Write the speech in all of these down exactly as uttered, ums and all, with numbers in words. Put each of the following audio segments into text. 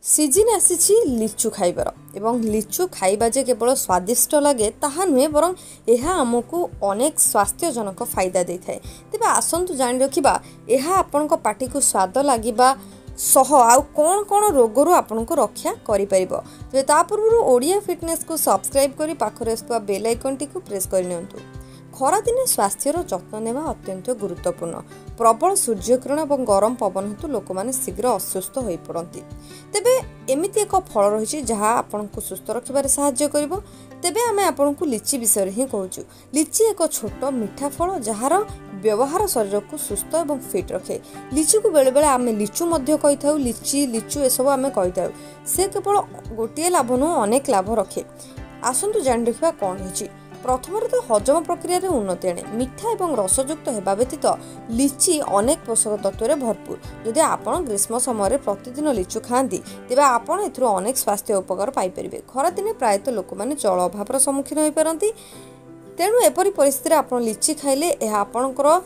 Season आसी लिचु खाइबार एवं लिचु खाइबा जे केवल स्वादिष्ट लगे ताहा नुहे बरं एहा आमको अनेक स्वास्थ्यजनक फायदा दे थाए। तेबे आसंतु जानि रखिबा एहा आपनको पाटी को स्वाद लागिबा सह आउ कौन कौन रोगरू आपनको रक्षा करि परिबो। जे ता पूर्व ओडिया फिटनेस को सब्सक्राइब करी पाखरे आसुवा बेल आइकन टी को प्रेस करि नियंतु। खरा दिने स्वास्थ्यर जत्न नेवा अत्यंत गुरुत्वपूर्ण। प्रबल सूर्यकिरण और गरम पवन हेतु लोक मैंने शीघ्र असुस्थ हो पड़ती। तेबे एमिति एक फल रही जहाँ आपको सुस्थ रखिबार सहाय्य करिवो। तेबे आमे आपनको लिची विषय ही कहूँ। लिची एक छोट मीठा फल जार व्यवहार शरीर को सुस्थ और फिट रखे। लिची को बेले बेले आमे लिचु मध्य कहि थाउ, लिची लिचु एसबू आमे कहि थाउ। से केवल गोटे लाभ नुह अनेक लाभ रखे। आसंतु जानि रखिबा कौन होछि। प्रथम तो हजम प्रक्रिया रे उन्नति आने। मीठा और रसयुक्त होगा व्यतीत लिची अनेक पोषक तत्व भरपूर। जदि आपण ग्रीष्म समय प्रतिदिन लिचु खाती तेज आपण ए अनेक स्वास्थ्य उपकार पाइपर। खरा दिने प्रायतः लोक मैंने जल अभाव सम्मुखीन हो पारती। तेणु एपरी परिस्थिति आप लिची खाइले आपणकर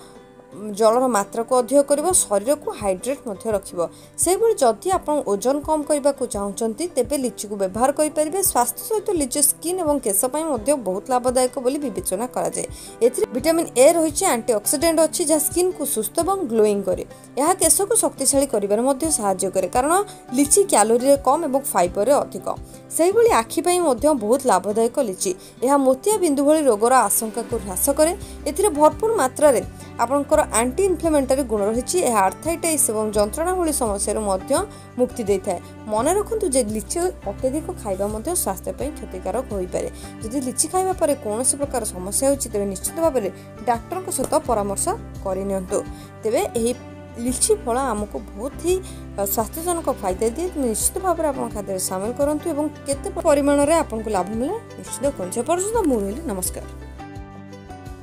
जलर मात्रा को अधिक कर शरीर को हाइड्रेट रखिबो। से भली जदि आप ओजन कम करने को चाहते तेबे लिची को व्यवहार करें। स्वास्थ्य सहित लिची स्किन और केश बहुत लाभदायक बोली विवेचना करा जाए। एथिरे विटामिन ए रही एंटीऑक्सीडेंट अच्छी जहाँ स्किन को सुस्थ और ग्लोइंग करे। यह केश को शक्तिशाली करिबार साहाय्य करे कारण लिची कैलोरी कम और फाइबर अधिक। से भली आखि पई बहुत लाभदायक लिची। यह मोतिया बिंदु भली रोगर आशंका को ह्रास करे। एथिरे भरपूर मात्रा रे आपनकर एंटी इन्फ्लेमेटरी गुण रही। आर्थराइटिस और जंत्रणा भली समस्या मुक्ति दे थाए। मन रखु जे लिची अत्यधिक खाइबा स्वास्थ्य क्षतिकारक हो पारे। जदि लिची खाइबा परे कौनसी प्रकार समस्या होछि तेबे निश्चित भाव में डाक्टर सहित परामर्श करिनियंतु। तेबे एही लिची फल आमको बहुत ही स्वास्थ्यजनक फायदा दिए। निश्चित भाव में आप खाद्य सामिल करूँ और केते परिमाण में आपको लाभ मिले निश्चित करूँ। नमस्कार।